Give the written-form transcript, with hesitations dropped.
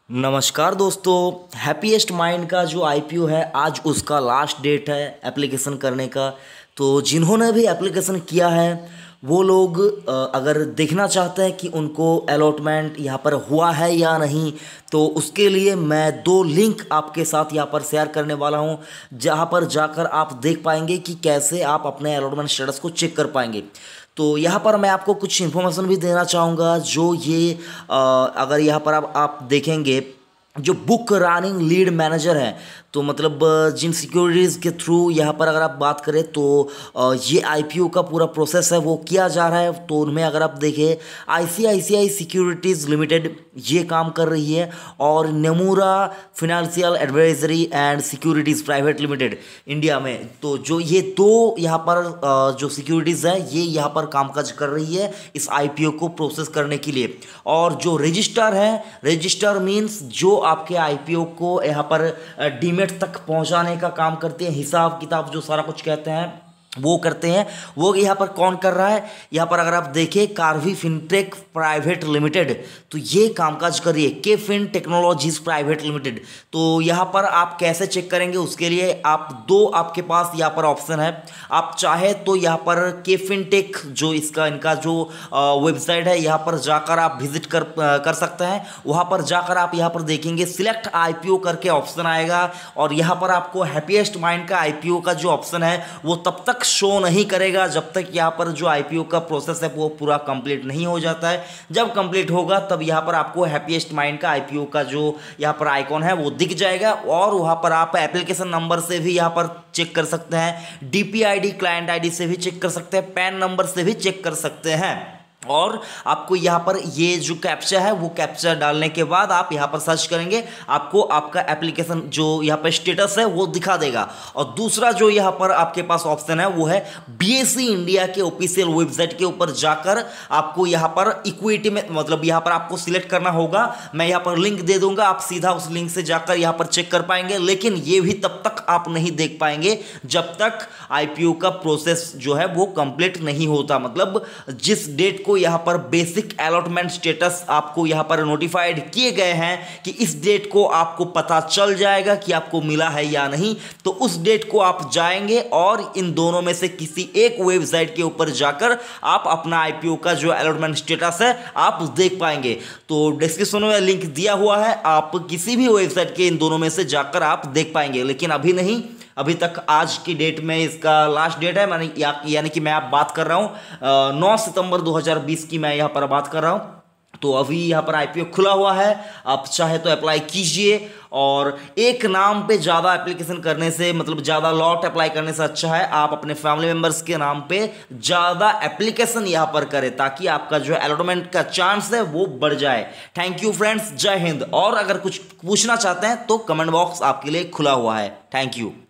नमस्कार दोस्तों। Happiest mind का जो आईपीओ है आज उसका लास्ट डेट है एप्लीकेशन करने का। तो जिन्होंने भी एप्लीकेशन किया है वो लोग अगर देखना चाहते हैं कि उनको अलॉटमेंट यहाँ पर हुआ है या नहीं, तो उसके लिए मैं दो लिंक आपके साथ यहाँ पर शेयर करने वाला हूँ, जहाँ पर जाकर आप देख पाएंगे कि कैसे आप अपने अलॉटमेंट स्टेटस को चेक कर पाएंगे। तो यहाँ पर मैं आपको कुछ इन्फॉर्मेशन भी देना चाहूँगा जो ये अगर यहाँ पर आप देखेंगे जो बुक रनिंग लीड मैनेजर है, तो मतलब जिन सिक्योरिटीज़ के थ्रू यहाँ पर अगर आप बात करें तो ये आईपीओ का पूरा प्रोसेस है वो किया जा रहा है। तो उनमें अगर आप देखें आईसीआईसीआई सिक्योरिटीज़ लिमिटेड ये काम कर रही है और Nomura financial advisory and securities private limited India में। तो जो ये दो यहाँ पर जो सिक्योरिटीज़ है ये यहाँ पर कामकाज कर रही है इस आईपीओ को प्रोसेस करने के लिए। और जो रजिस्टर है, रजिस्टर मीन्स जो आपके आईपीओ को यहाँ पर डीमेट तक पहुंचाने का काम करते हैं, हिसाब किताब जो सारा कुछ कहते हैं वो करते हैं। वो यहाँ पर कौन कर रहा है, यहाँ पर अगर आप देखें कार्वी फिनटेक प्राइवेट लिमिटेड, तो ये कामकाज कर रही है के फिन टेक्नोलॉजीज प्राइवेट लिमिटेड। तो यहाँ पर आप कैसे चेक करेंगे उसके लिए आप दो आपके पास यहाँ पर ऑप्शन है। आप चाहे तो यहाँ पर के फिनटेक जो इनका जो वेबसाइट है यहाँ पर जाकर आप विजिट कर सकते हैं। वहाँ पर जाकर आप यहाँ पर देखेंगे सिलेक्ट आईपीओ करके ऑप्शन आएगा और यहाँ पर आपको हैप्पीएस्ट माइंड का आईपीओ का जो ऑप्शन है वो तब तक शो नहीं करेगा जब तक यहाँ पर जो आईपीओ का प्रोसेस है वो पूरा कंप्लीट नहीं हो जाता है। जब कंप्लीट होगा तब यहाँ पर आपको हैप्पीएस्ट माइंड का आईपीओ का जो यहाँ पर आइकॉन है वो दिख जाएगा और वहाँ पर आप एप्लीकेशन नंबर से भी यहाँ पर चेक कर सकते हैं, डीपीआईडी क्लाइंट आईडी से भी चेक कर सकते हैं, पैन नंबर से भी चेक कर सकते हैं। और आपको यहाँ पर ये जो कैप्चा है वो कैप्चा डालने के बाद आप यहाँ पर सर्च करेंगे, आपको आपका एप्लीकेशन जो यहाँ पर स्टेटस है वो दिखा देगा। और दूसरा जो यहाँ पर आपके पास ऑप्शन है वो है बीएसई इंडिया के ऑफिशियल वेबसाइट के ऊपर जाकर आपको यहाँ पर इक्विटी में मतलब यहाँ पर आपको सिलेक्ट करना होगा। मैं यहाँ पर लिंक दे दूंगा, आप सीधा उस लिंक से जाकर यहाँ पर चेक कर पाएंगे। लेकिन ये भी तब तक आप नहीं देख पाएंगे जब तक आईपीओ का प्रोसेस जो है वो कंप्लीट नहीं होता। मतलब जिस डेट को यहाँ पर बेसिक अलॉटमेंट स्टेटस आपको यहाँ पर नोटिफाइड किए गए हैं कि इस डेट को आपको पता चल जाएगा कि आपको मिला है या नहीं, तो उस डेट को आप जाएंगे और इन दोनों में से किसी एक वेबसाइट के ऊपर जाकर आप अपना आईपीओ का जो अलॉटमेंट स्टेटस है आप देख पाएंगे। तो डिस्क्रिप्शन में लिंक दिया हुआ है, आप किसी भी वेबसाइट के इन दोनों में से जाकर आप देख पाएंगे। लेकिन अभी नहीं, अभी तक आज की डेट में इसका लास्ट डेट है। मैंने यानी कि मैं आप बात कर रहा हूँ 9 सितंबर 2020 की मैं यहाँ पर बात कर रहा हूँ। तो अभी यहाँ पर आईपीओ खुला हुआ है, आप चाहे तो अप्लाई कीजिए। और एक नाम पे ज़्यादा एप्लीकेशन करने से मतलब ज़्यादा लॉट अप्लाई करने से अच्छा है आप अपने फैमिली मेम्बर्स के नाम पे ज़्यादा एप्लीकेशन यहाँ पर करें ताकि आपका जो अलॉटमेंट का चांस है वो बढ़ जाए। थैंक यू फ्रेंड्स, जय हिंद। और अगर कुछ पूछना चाहते हैं तो कमेंट बॉक्स आपके लिए खुला हुआ है। Thank you.